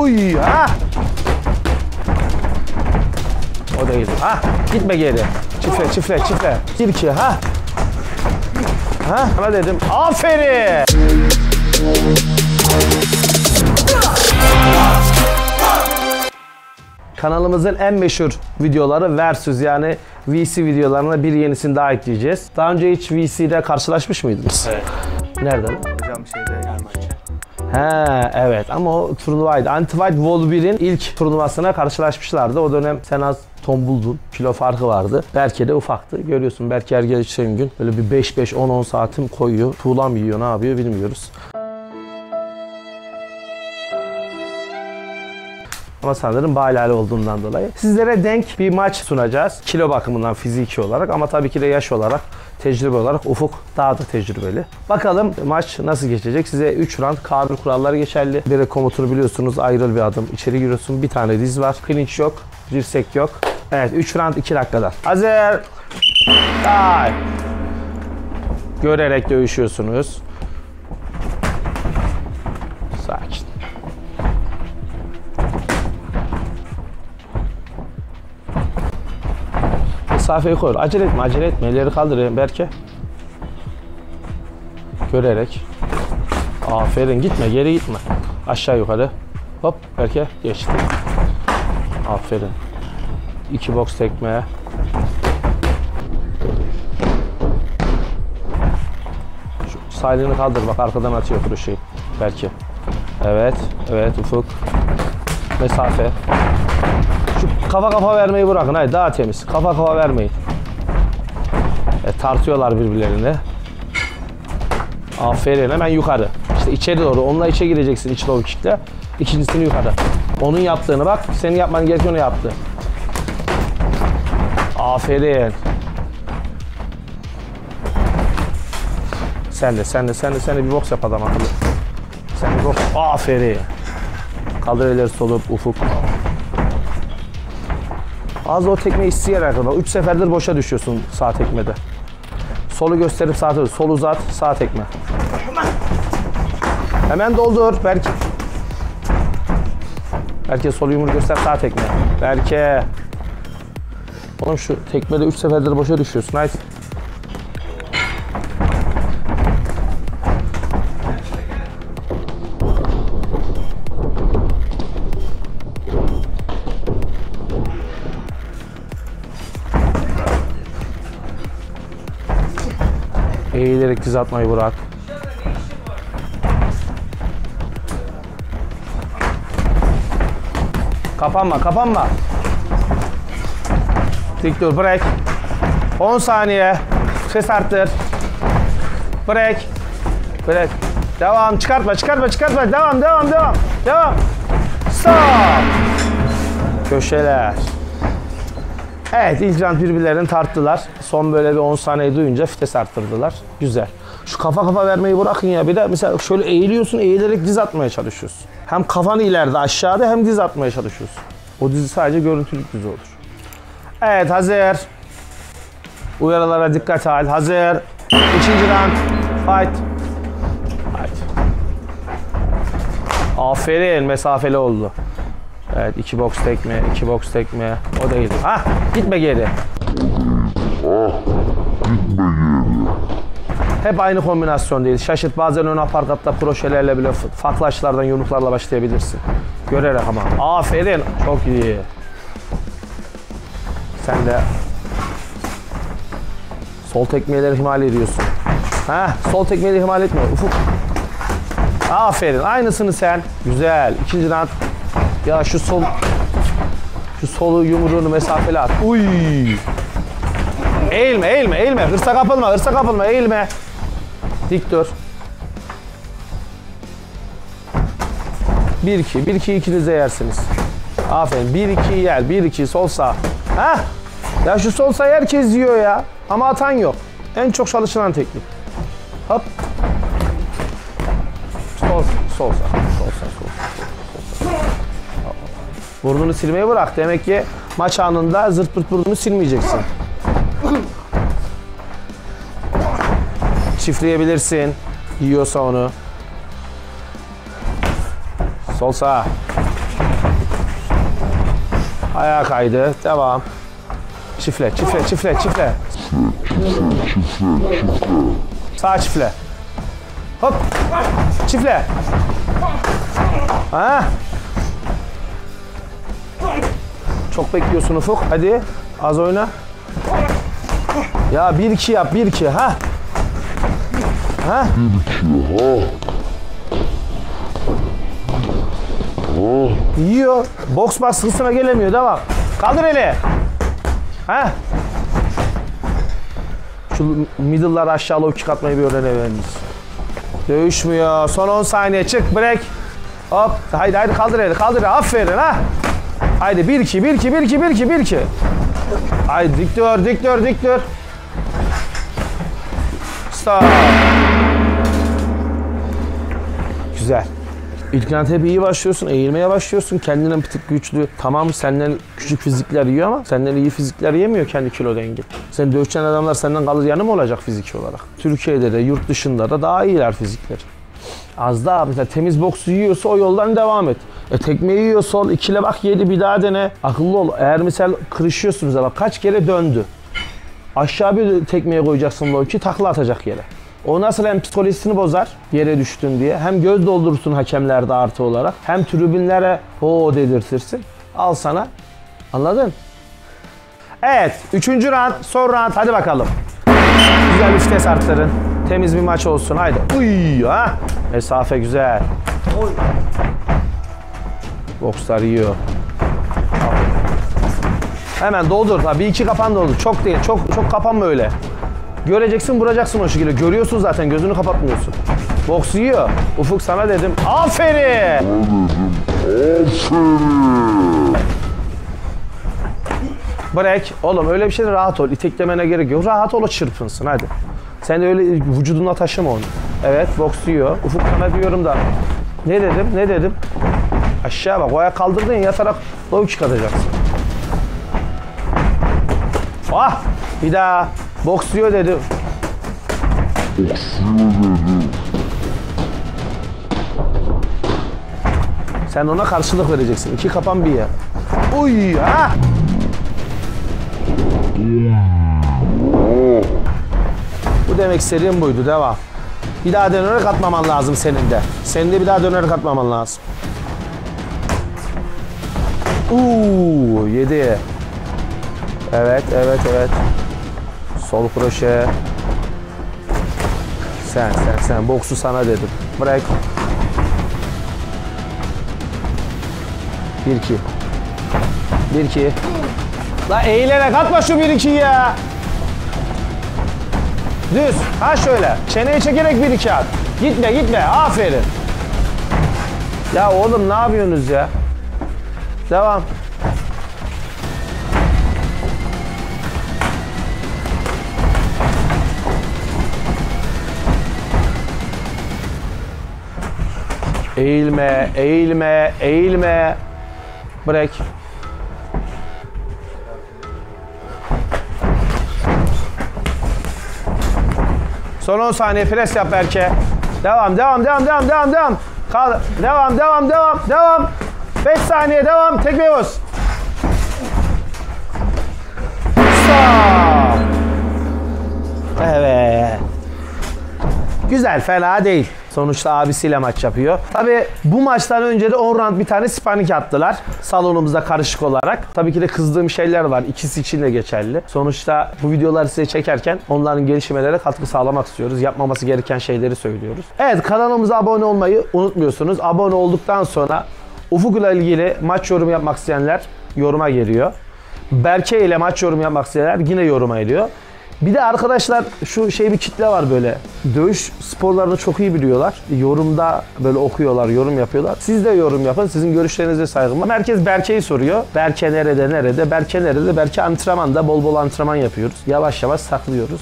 Uy ha. O değil. Ha. Gitme geri. Çifle çifle çifle. 1-2 ha. Ha. Sana dedim. Aferin. Kanalımızın en meşhur videoları Versus, yani VC videolarına bir yenisini daha ekleyeceğiz. Daha önce hiç VC'de karşılaşmış mıydınız? Evet. Nerede? Hocam şeyde maçı. He evet, ama o turnuvaydı. Anti-White Vol 1'in ilk turnuvasına karşılaşmışlardı. O dönem sen az tombuldun. Kilo farkı vardı. Berke de ufaktı. Görüyorsun Berke her geçen gün böyle bir 5-5, 10-10 saatim koyuyor. Tuğla mı yiyor, ne yapıyor bilmiyoruz. Ama sanırım balali olduğundan dolayı. Sizlere denk bir maç sunacağız. Kilo bakımından fiziki olarak, ama tabii ki de yaş olarak, tecrübe olarak Ufuk daha da tecrübeli. Bakalım maç nasıl geçecek? Size 3 round K1 kuralları geçerli. Direkt komutunu biliyorsunuz, ayrıl bir adım. İçeri giriyorsun, bir tane diz var. Clinch yok, dirsek yok. Evet, 3 round 2 dakikadan. Hazır. Time. Görerek dövüşüyorsunuz. Sakin. Mesafeyi koy. Acele etme, acele etme. Elleri kaldır Berke. Görerek. Aferin. Gitme, geri gitme. Aşağı yukarı. Hop, Berke geçti. Aferin. 2 boks tekme. Şu sağ elini kaldır. Bak arkadan atıyor kroşeyi. Berke. Evet, evet Ufuk. Mesafe. Şu kafa vermeyi bırakın. Hayır, daha temiz. Kafa vermeyin. Tartıyorlar birbirlerini. Aferin. Hemen yukarı. İşte içeri doğru. Onunla içe gireceksin iç low kick'le. İkincisini yukarı. Onun yaptığını bak. Senin yapman gerekiyor, onu yaptı. Aferin. Sen de bir boks yap adam akıllı. Sen bir boks. Aferin. Kaldır elleri solup Ufuk. Az o tekme isteyerek kadar. 3 seferdir boşa düşüyorsun sağ tekmede. Solu gösterip sağ tekme. Sol uzat, sağ tekme. Hemen doldur. Berke sol yumruğu göster, sağ tekme. Berke. Oğlum şu tekmede 3 seferdir boşa düşüyorsun. Haydi. Eğilerek diz atmayı bırak. Kapanma. Dik dur, break. 10 saniye. Ses arttır. Break. Devam, çıkartma. Devam. Stop. Köşeler. Evet, ilk round birbirlerini tarttılar. Son böyle bir 10 saniye duyunca vites arttırdılar. Güzel. Şu kafa vermeyi bırakın ya. Bir de mesela şöyle eğiliyorsun, eğilerek diz atmaya çalışıyorsun. Hem kafanı ileride aşağıda hem diz atmaya çalışıyorsun. O dizi sadece görüntülük dizi olur. Evet, hazır. Uyarılara dikkat al. Hazır. 3. round. Fight. Aferin, mesafeli oldu. Evet, 2 boks tekme. O değil. Ha, gitme geri. Hep aynı kombinasyon değil. Şaşırt, bazen ön aparkatta kroşelerle bile farklı açılardan yumruklarla başlayabilirsin. Görerek ama. Aferin. Çok iyi. Sen de sol tekmeleri ihmal ediyorsun. Ha, sol tekmeleri ihmal etme. Ufuk. Aferin. Aynısını sen. Güzel. 2. round. Ya şu solu yumruğunu mesafeli at. Uy. Eğilme. Hırsa kapılma. Eğilme. Dik dur. 1-2 ikiniz de yersiniz. Aferin. 1-2 yer. 1-2 sol sağ. Ha? Ya şu sol sağ herkes yiyor ya. Ama atan yok. En çok çalışılan teknik. Hop. Sol sağ. Burnunu silmeyi bırak. Demek ki maç anında zırt pırt burnunu silmeyeceksin. Çiftleyebilirsin. Yiyorsa onu. Sol sağ. Ayağa kaydı. Devam. Çifle, çifle, çifle, çifle. Sağ çifle. Hop. Çifle. Ha. Çok bekliyorsun Ufuk. Hadi. Az oyna. Ya 1-2 yap. 1-2. Ha. Ha. 1-2. Ha. Yiyor. Boks baskısına gelemiyor. Devam. Kaldır eli. Ha. Şu middle'ları aşağı low kick atmayı bir öğrenebiliriz. Dövüşmüyor. Son 10 saniye. Çık. Break. Hop. Haydi haydi kaldır eli. Kaldır eli. Aferin ha. Haydi 1-2. 1-2. 1-2. 1-2. 1-2. Haydi dik dur. Dik dur. Dik dur. Stop. Güzel. İlk round hep iyi başlıyorsun, eğilmeye başlıyorsun. Kendinden bir tık güçlü. Tamam senden küçük fizikler yiyor ama senden iyi fizikler yemiyor kendi kilo dengi. Sen dövüşen adamlar senden kalır yanı mı olacak fiziki olarak? Türkiye'de de yurt dışında da daha iyiler fizikleri. Az daha mesela temiz boksu yiyorsa o yoldan devam et. Tekmeyi yiyor sol, ikile bak yedi bir daha dene. Akıllı ol. Eğer mesela kırışıyorsunuz bak kaç kere döndü. Aşağı bir tekmeye koyacaksın low ki takla atacak yere. O nasıl hem psikolojisini bozar yere düştün diye hem göz doldurursun hakemlerde artı olarak hem tribünlere o dedirtirsin. Al sana. Anladın? Evet. 3. round son round hadi bakalım. Güzel vites arttırın. Temiz bir maç olsun haydi. Uy ha. Mesafe güzel. Oy. Bokslar yiyor. Hemen doldur. Ha, 1-2 kapan doldur. Çok değil. Çok kapanma öyle. Göreceksin, vuracaksın o şekilde. Görüyorsun zaten, gözünü kapatmıyorsun. Boks yiyor. Ufuk sana dedim. Aferin! Aferin! Break. Oğlum öyle bir şeyde rahat ol. İteklemene gerek yok. Rahat ol, o çırpınsın hadi. Sen de öyle vücuduna taşıma onu. Evet, boks yiyor. Ufuk sana diyorum da. Ne dedim? Ne dedim? Aşağı bak. O ayak kaldırdın ya, yatarak low kick atacaksın. Ah! Bir daha. Boks yiyor dedi. Sen ona karşılık vereceksin. 2 kapan bir yer. Uy ha! Bu demek istediğim buydu. Devam. Bir daha dönerek atmaman lazım senin de. Senin de bir daha dönerek atmaman lazım. Yedi. Evet, evet, evet. Sol kroşe. Sen. Boksu sana dedim. Bırak. 1-2. 1-2. La eğilerek atma şu 1-2'yi ya. Düz. Ha şöyle. Çeneyi çekerek 1-2 at. Gitme. Aferin. Ya oğlum ne yapıyorsunuz ya? Devam. Eğilme. Break. Son 10 saniye pres yap Berke. Devam. Kal. Devam. 5 saniye devam. Tekme bas. Stop. Evet. Güzel, fena değil. Sonuçta abisiyle maç yapıyor. Tabii bu maçtan önce de 10 round bir tane sparring attılar. Salonumuzda karışık olarak. Tabii ki de kızdığım şeyler var. İkisi için de geçerli. Sonuçta bu videoları size çekerken onların gelişmelerine katkı sağlamak istiyoruz. Yapmaması gereken şeyleri söylüyoruz. Evet, kanalımıza abone olmayı unutmuyorsunuz. Abone olduktan sonra Ufuk'la ilgili maç yorumu yapmak isteyenler yoruma geliyor. Berke ile maç yorumu yapmak isteyenler yine yoruma geliyor. Bir de arkadaşlar şu bir kitle var böyle. Dövüş sporlarını çok iyi biliyorlar. Yorumda böyle okuyorlar, yorum yapıyorlar. Siz de yorum yapın. Sizin görüşlerinize saygım var. Herkes Berke'yi soruyor. Berke nerede? Berke nerede? Berke antrenmanda. Bol antrenman yapıyoruz. Yavaş saklıyoruz.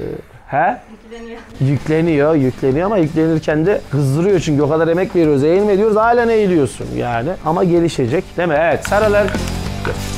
Yükleniyor ama yüklenirken de kızdırıyor çünkü o kadar emek veriyoruz, eğilme diyoruz, halen eğiliyorsun yani. Ama gelişecek değil mi? Evet, sarılın.